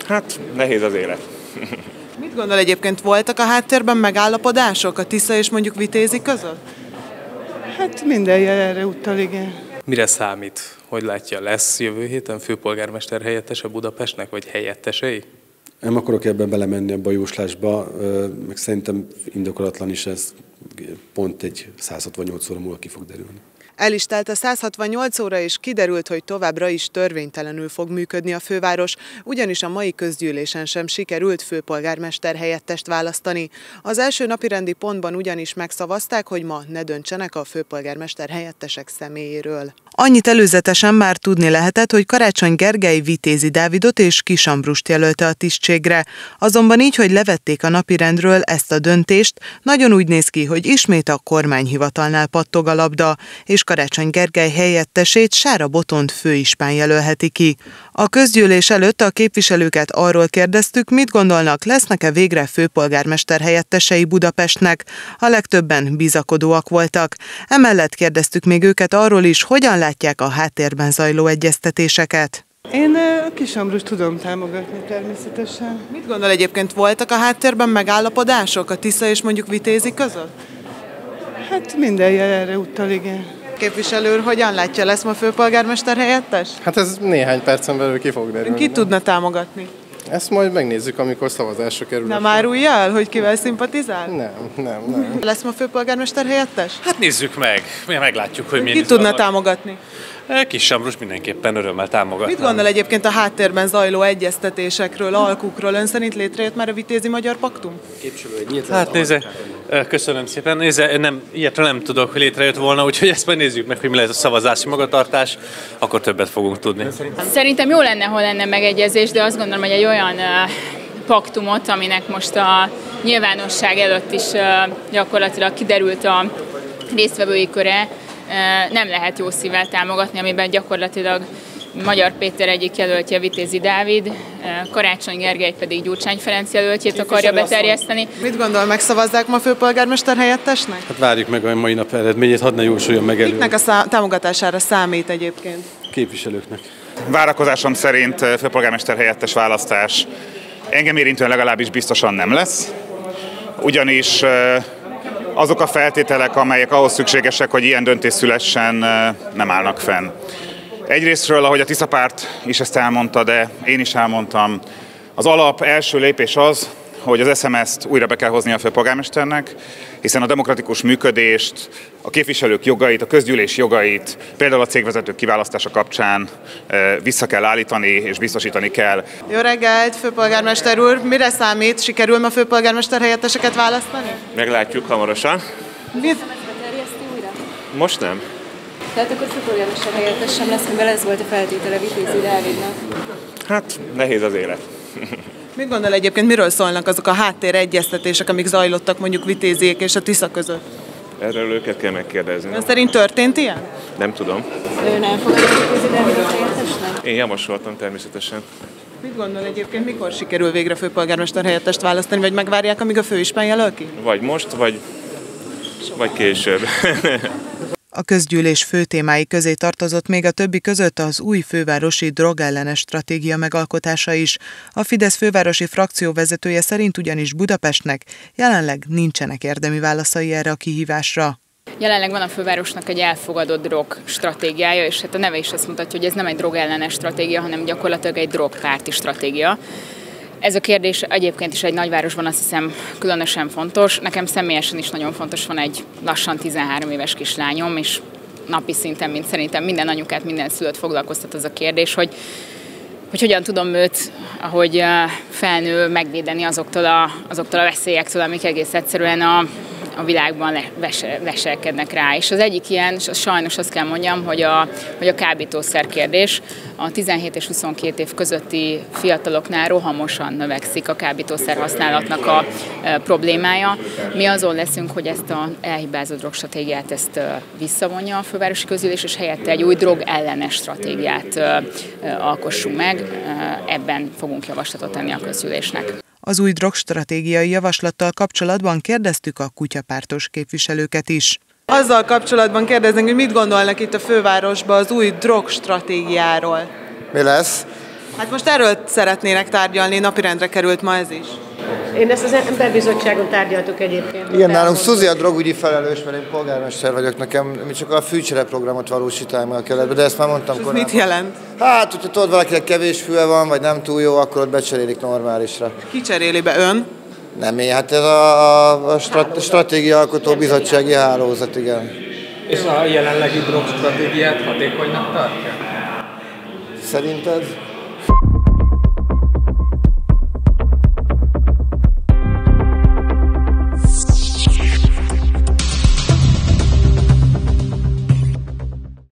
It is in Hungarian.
Hát nehéz az élet. Mit gondol egyébként, voltak a háttérben megállapodások a Tisza és mondjuk Vitézi között? Hát minden jel erre utal, igen. Mire számít? Hogy látja, lesz jövő héten főpolgármester helyettese Budapestnek, vagy helyettesei? Nem akarok ebben belemenni a bajóslásba, meg szerintem indokolatlan is ez, pont egy 168 óra múlva ki fog derülni. El is telt a 168 óra, és kiderült, hogy továbbra is törvénytelenül fog működni a főváros, ugyanis a mai közgyűlésen sem sikerült főpolgármester helyettest választani. Az első napirendi pontban ugyanis megszavazták, hogy ma ne döntsenek a főpolgármester helyettesek személyéről. Annyit előzetesen már tudni lehetett, hogy Karácsony Gergely Vitézi Dávidot és Kiss Ambrust jelölte a tisztségre. Azonban így, hogy levették a napirendről ezt a döntést, nagyon úgy néz ki, hogy ismét a kormányhivatalnál pattog a labda, és Karácsony Gergely helyettesét Sára Botont főispán jelölheti ki. A közgyűlés előtt a képviselőket arról kérdeztük, mit gondolnak, lesznek-e végre főpolgármester helyettesei Budapestnek. A legtöbben bizakodóak voltak. Emellett kérdeztük még őket arról is, hogyan látják a háttérben zajló egyeztetéseket. Én Kiss Ambrust tudom támogatni természetesen. Mit gondol egyébként, voltak a háttérben megállapodások a Tisza és mondjuk Vitézi között? Hát minden jel erre utal, igen. Képviselő úr, hogyan látja, lesz ma főpolgármester helyettes? Hát ez néhány percen belül ki fog derülni. Ki tudna támogatni? Ezt majd megnézzük, amikor szavazásra kerül. Nem árulja el, hogy kivel szimpatizál? Nem. Lesz ma főpolgármester helyettes? Hát nézzük meg, meglátjuk, hogy Ki tudna támogatni? Kiss Ambrust mindenképpen örömmel támogatnám. Mit gondol egyébként a háttérben zajló egyeztetésekről, alkukról? Ön szerint létrejött már a Vitézi Magyar Paktum? Hát nézze, köszönöm szépen. Nézze, ilyetről nem tudok, hogy létrejött volna, úgyhogy ezt majd nézzük meg, hogy mi lehet a szavazási magatartás, akkor többet fogunk tudni. Szerintem jó lenne, ha lenne megegyezés, de azt gondolom, hogy egy olyan paktumot, aminek most a nyilvánosság előtt is gyakorlatilag kiderült a résztvevői köre, nem lehet jó szívvel támogatni, amiben gyakorlatilag Magyar Péter egyik jelöltje Vitézi Dávid, Karácsony Gergely pedig Gyurcsány Ferenc jelöltjét akarja beterjeszteni. Mit gondol, megszavazzák ma főpolgármester helyettesnek? Hát várjuk meg a mai nap eredményét, hadd ne jósoljon meg előre. Kiknek a támogatására számít egyébként? Képviselőknek. Várakozásom szerint főpolgármester helyettes választás engem érintően legalábbis biztosan nem lesz, ugyanis azok a feltételek, amelyek ahhoz szükségesek, hogy ilyen döntés szülessen, nem állnak fenn. Egyrésztről, ahogy a Tisza párt is ezt elmondta, de én is elmondtam, az alap első lépés az, hogy az SMS-t újra be kell hozni a főpolgármesternek, hiszen a demokratikus működést, a képviselők jogait, a közgyűlés jogait, például a cégvezetők kiválasztása kapcsán vissza kell állítani és biztosítani kell. Jó reggelt, főpolgármester úr! Mire számít? Sikerül ma főpolgármester helyetteseket választani? Meglátjuk hamarosan. Most nem. Tehát akkor főpolgármester helyettes sem lesz, mivel ez volt a feltétele Vitézi Dávidnak. Hát nehéz az élet. Mit gondol egyébként, miről szólnak azok a háttéregyeztetések, amik zajlottak mondjuk Vitéziék és a Tisza között? Erről őket kell megkérdezni. Ön szerint történt ilyen? Nem tudom. Ön elfogadja Vitézi Dávidot helyettesnek? Én javasoltam természetesen. Mit gondol egyébként, mikor sikerül végre főpolgármester helyettest választani, vagy megvárják, amíg a főispán jelöl ki? Vagy most, vagy később. A közgyűlés fő témái közé tartozott még a többi között az új fővárosi drogellenes stratégia megalkotása is. A Fidesz fővárosi frakció vezetője szerint ugyanis Budapestnek jelenleg nincsenek érdemi válaszai erre a kihívásra. Jelenleg van a fővárosnak egy elfogadott drog stratégiája, és hát a neve is azt mutatja, hogy ez nem egy drogellenes stratégia, hanem gyakorlatilag egy drogpárti stratégia. Ez a kérdés egyébként is egy nagyvárosban azt hiszem különösen fontos. Nekem személyesen is nagyon fontos, van egy lassan 13 éves kislányom, és napi szinten, mint szerintem minden anyukát, minden szülőt foglalkoztat az a kérdés, hogy hogyan tudom őt, ahogy felnő, megvédeni azoktól a veszélyektől, amik egész egyszerűen a világban leselkednek rá. És az egyik ilyen, sajnos azt kell mondjam, hogy a kábítószer kérdés. A 17 és 22 év közötti fiataloknál rohamosan növekszik a kábítószer használatnak a problémája. Mi azon leszünk, hogy ezt az elhibázott drogstratégiát visszavonja a fővárosi közgyűlés, és helyette egy új drogellenes stratégiát alkossunk meg. Ebben fogunk javaslatot tenni a közgyűlésnek. Az új drogstratégiai javaslattal kapcsolatban kérdeztük a kutyapártos képviselőket is. Azzal kapcsolatban kérdeznénk, hogy mit gondolnak itt a fővárosban az új drogstratégiáról. Mi lesz? Hát most erről szeretnének tárgyalni, napirendre került ma ez is. Én ezt az emberbizottságon tárgyaltuk egyébként. Igen, nálunk Szuzi a drogügyi felelős, mert én polgármester vagyok, mi csak a fűcsere programot valósítáljuk meg a keletbe, de ezt már mondtam korábban. Ez mit jelent? Hát, hogyha tudod, valakinek kevés füle van, vagy nem túl jó, akkor ott becserélik normálisra. Ki cseréli be, ön? Nem én, hát ez a stratégiaalkotó bizottsági hálózat, igen. És a jelenlegi drogstratégiát hatékonynak tartja? Szerinted?